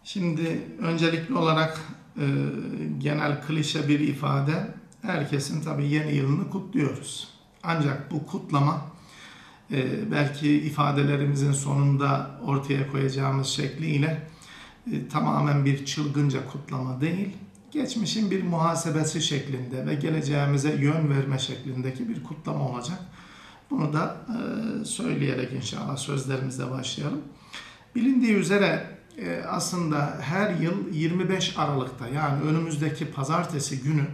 Şimdi öncelikli olarak genel klişe bir ifade, herkesin tabii yeni yılını kutluyoruz. Ancak bu kutlama belki ifadelerimizin sonunda ortaya koyacağımız şekliyle tamamen bir çılgınca kutlama değil, geçmişin bir muhasebesi şeklinde ve geleceğimize yön verme şeklindeki bir kutlama olacak. Bunu da söyleyerek inşallah sözlerimize başlayalım. Bilindiği üzere aslında her yıl 25 Aralık'ta, yani önümüzdeki pazartesi günü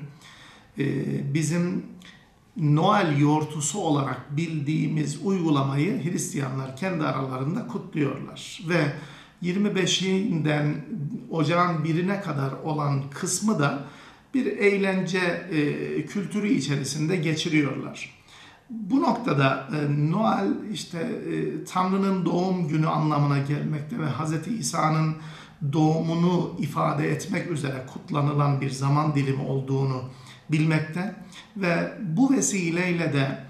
bizim Noel yortusu olarak bildiğimiz uygulamayı Hristiyanlar kendi aralarında kutluyorlar. Ve 25'inden ocağın 1'ine kadar olan kısmı da bir eğlence kültürü içerisinde geçiriyorlar. Bu noktada Noel Tanrı'nın doğum günü anlamına gelmekte ve Hz. İsa'nın doğumunu ifade etmek üzere kutlanılan bir zaman dilimi olduğunu bilmekte ve bu vesileyle de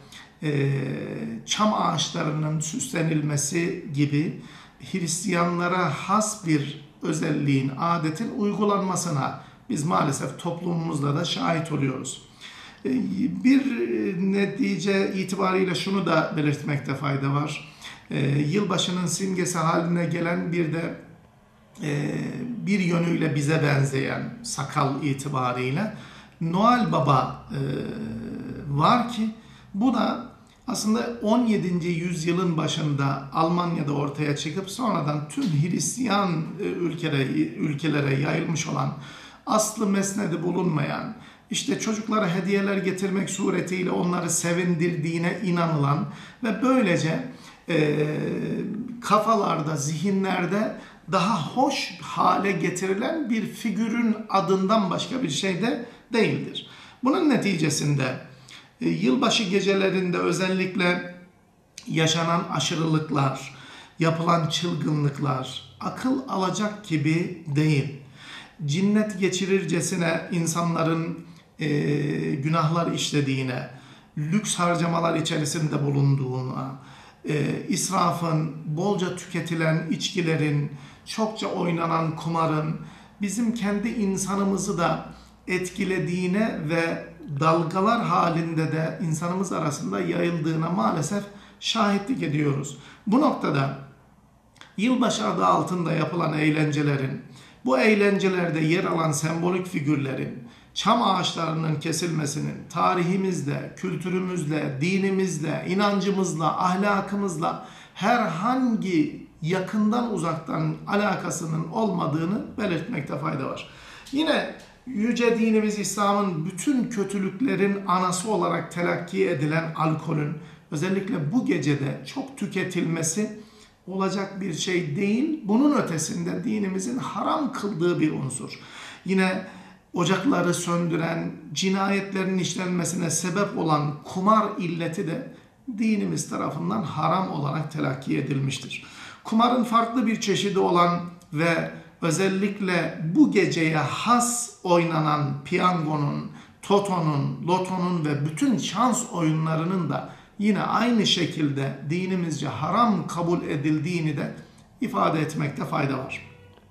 çam ağaçlarının süslenilmesi gibi Hristiyanlara has bir özelliğin, adetin uygulanmasına biz maalesef toplumumuzda da şahit oluyoruz. Bir netice itibariyle şunu da belirtmekte fayda var. Yılbaşının simgesi haline gelen bir de bir yönüyle bize benzeyen sakal itibariyle Noel Baba var ki bu da aslında 17. yüzyılın başında Almanya'da ortaya çıkıp sonradan tüm Hristiyan ülkelere yayılmış olan, aslı mesnedi bulunmayan, çocuklara hediyeler getirmek suretiyle onları sevindirdiğine inanılan ve böylece kafalarda, zihinlerde daha hoş hale getirilen bir figürün adından başka bir şey de değildir. Bunun neticesinde yılbaşı gecelerinde özellikle yaşanan aşırılıklar, yapılan çılgınlıklar akıl alacak gibi değil. Cinnet geçirircesine insanların günahlar işlediğine, lüks harcamalar içerisinde bulunduğuna, israfın, bolca tüketilen içkilerin, çokça oynanan kumarın bizim kendi insanımızı da etkilediğine ve dalgalar halinde de insanımız arasında yayıldığına maalesef şahitlik ediyoruz. Bu noktada yılbaşı adı altında yapılan eğlencelerin, bu eğlencelerde yer alan sembolik figürlerin, çam ağaçlarının kesilmesinin tarihimizle, kültürümüzle, dinimizle, inancımızla, ahlakımızla herhangi yakından uzaktan alakasının olmadığını belirtmekte fayda var. Yine yüce dinimiz İslam'ın bütün kötülüklerin anası olarak telakki edilen alkolün özellikle bu gecede çok tüketilmesi olacak bir şey değil. Bunun ötesinde dinimizin haram kıldığı bir unsur. Yine ocakları söndüren, cinayetlerin işlenmesine sebep olan kumar illeti de dinimiz tarafından haram olarak telakki edilmiştir. Kumarın farklı bir çeşidi olan ve özellikle bu geceye has oynanan piyangonun, totonun, lotonun ve bütün şans oyunlarının da yine aynı şekilde dinimizce haram kabul edildiğini de ifade etmekte fayda var.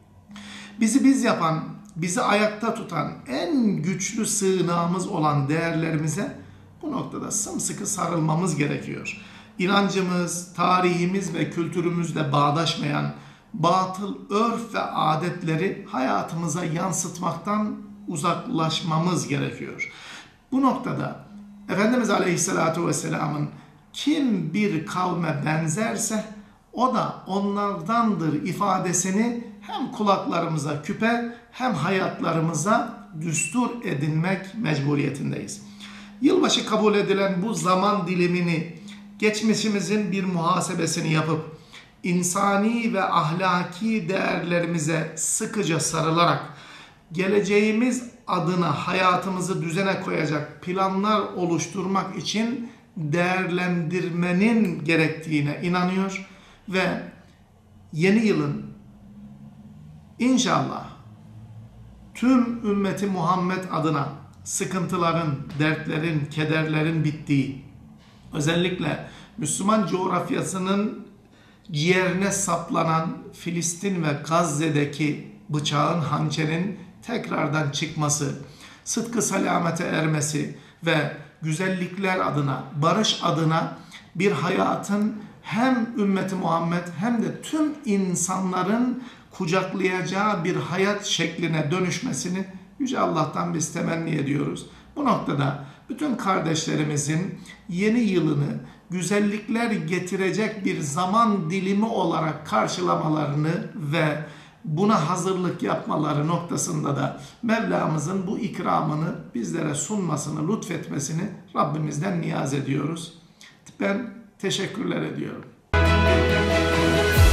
Bizi biz yapan, bizi ayakta tutan en güçlü sığınağımız olan değerlerimize bu noktada sımsıkı sarılmamız gerekiyor. İnancımız, tarihimiz ve kültürümüzle bağdaşmayan batıl örf ve adetleri hayatımıza yansıtmaktan uzaklaşmamız gerekiyor. Bu noktada Efendimiz Aleyhisselatü Vesselam'ın kim bir kavme benzerse o da onlardandır ifadesini hem kulaklarımıza küpe hem hayatlarımıza düstur edinmek mecburiyetindeyiz. Yılbaşı kabul edilen bu zaman dilimini geçmişimizin bir muhasebesini yapıp insani ve ahlaki değerlerimize sıkıca sarılarak geleceğimiz adına hayatımızı düzene koyacak planlar oluşturmak için değerlendirmenin gerektiğine inanıyor ve yeni yılın inşallah tüm ümmeti Muhammed adına sıkıntıların, dertlerin, kederlerin bittiği, özellikle Müslüman coğrafyasının ciğerine saplanan Filistin ve Gazze'deki bıçağın, hançerin tekrardan çıkması, sıdkı selamete ermesi ve güzellikler adına, barış adına bir hayatın hem ümmeti Muhammed hem de tüm insanların kucaklayacağı bir hayat şekline dönüşmesini Yüce Allah'tan biz temenni ediyoruz. Bu noktada bütün kardeşlerimizin yeni yılını güzellikler getirecek bir zaman dilimi olarak karşılamalarını ve buna hazırlık yapmaları noktasında da Mevlamızın bu ikramını bizlere sunmasını, lütfetmesini Rabbimizden niyaz ediyoruz. Ben teşekkürler ediyorum.